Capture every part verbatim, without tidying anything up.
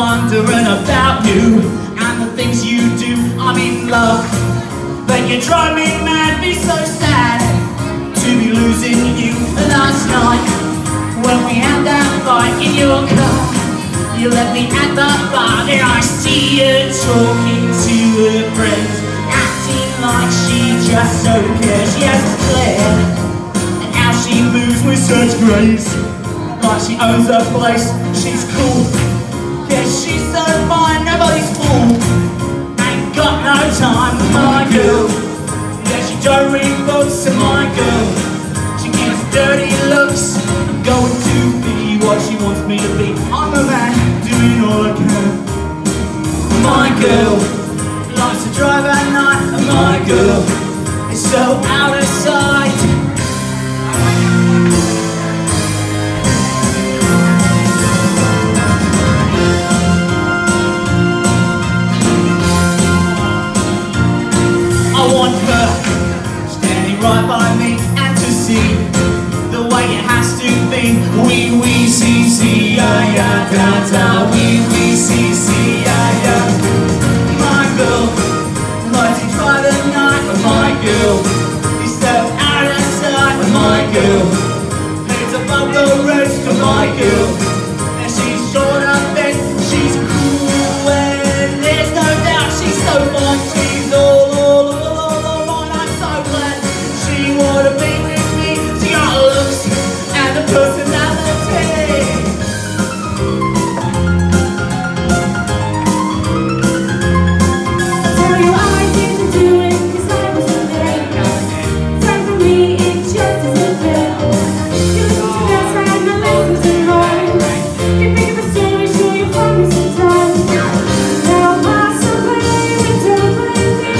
wondering about you and the things you do. I'm in love, but you drive me mad, be so sad to be losing you. Last night, when we had that fight in your car, you left me at the bar. Then I see you talking to her friends, acting like she just don't care. She has a flair, and how she moves with such grace, like she owns her place. She's cool, yeah, she's so fine, nobody's fool. Ain't got no time for my girl. Yeah, she don't read books to my girl. She gives dirty looks, going to be what she wants me to be. I'm a man, doing all I can. My girl likes to drive at night, and my girl is so out of sight. I want her standing right by me and to see the way it has to be. Wee wee see see ya ya da da. Wee wee see see ya ya. My girl likes to try the night, but my girl is so out of sight. But my girl lives above the rest of my girl, and she's short of bed. She's cool and there's no doubt she's so fine. She's all all all. To be with me, she got looks and a personality. I'll tell you all I didn't do it, 'cause I wasn't there. Time for me, it just isn't fair. You listen to us, I had my lessons in mind. Can think of a story, show you for me sometimes. Now possibly you don't blame me.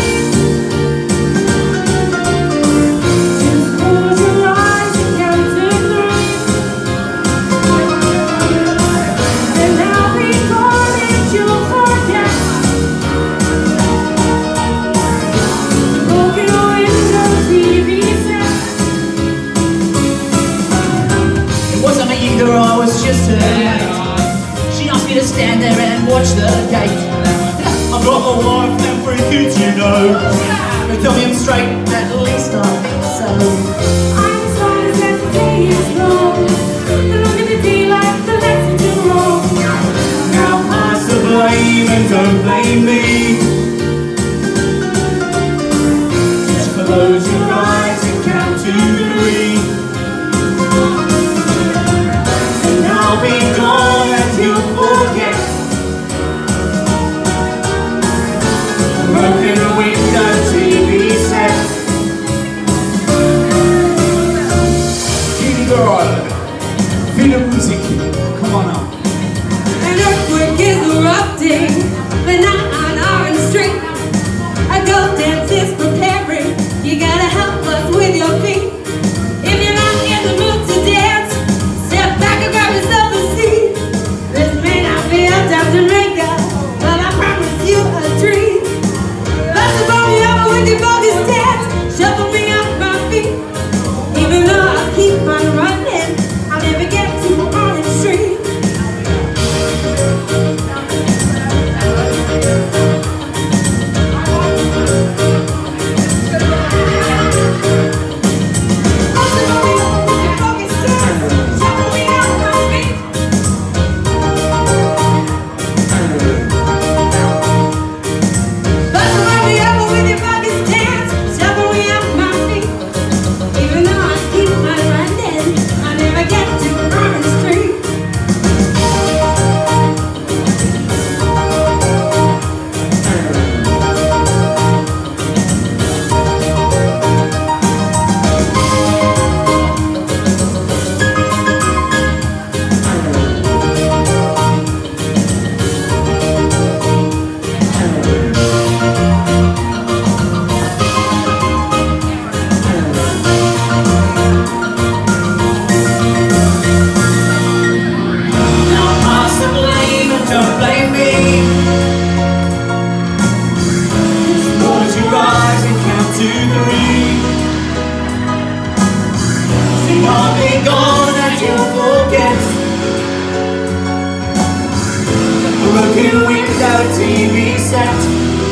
I was just her mate. She asked me to stand there and watch the gate. I've got a wife and three kids, you know. They tell me I'm straight, at least I think so. I'm as long as that the day is long. The longer the daylight, the less you do wrong. Now pass the blame and don't blame me. Just close your eyes and count to three. I'll be gone and you'll forget. Broken window T V set. Kitty girl, feel the music, come on up. An earthquake is erupting, but not on Orange Street. A ghost dance is preparing. You gotta help us with your feet. If you're not in the mood to dance, step back and grab yourself a seat. This may not be a time to make up, but I promise you a treat. Let's bump me over with your bogus dance. Shuffle me off my feet. Even though I keep on running, I'll never get to Orange Street. broken window T V set.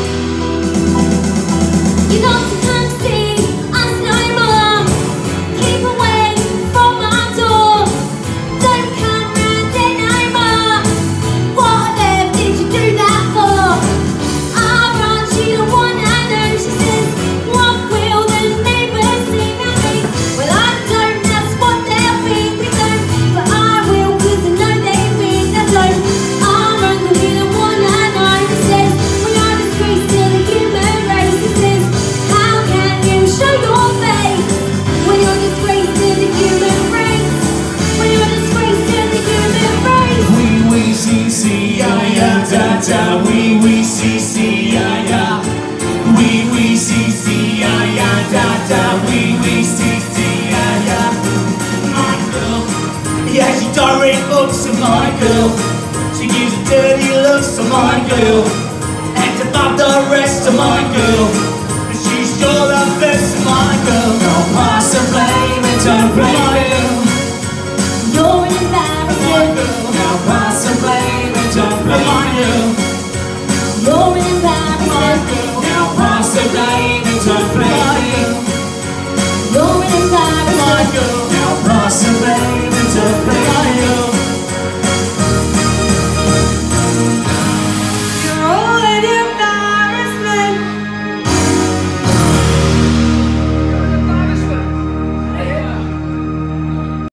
You got to come see us no more. Keep away from my door. Don't come round here no more. What on earth did you do that for? Our aunt, she's the one I know. She says, what will the neighbours think of me? Well, I don't, that's what they'll think we don't. But I will, cause I know they think I don't. Our uncle, he's the one I know. He says, we are disgrace to the human race. He says, how can you show your face when you're disgrace to the human race? When you're disgrace to the human race? Wee wee see see ya ya da da. Wee wee see see ya ya. Wee wee see see ya ya da da. Wee wee see see ya ya. My girl, yeah, she don't read books of my girl. She gives a dirty looks to my girl, and above the rest of my girl. And she's sure the best of my girl. Don't pass the blame and don't blame him. You're an My embarrassment. girl, now pass the blame and don't blame him. You're an My embarrassment. girl, now pass the blame and don't blame him. You're an My embarrassment. girl.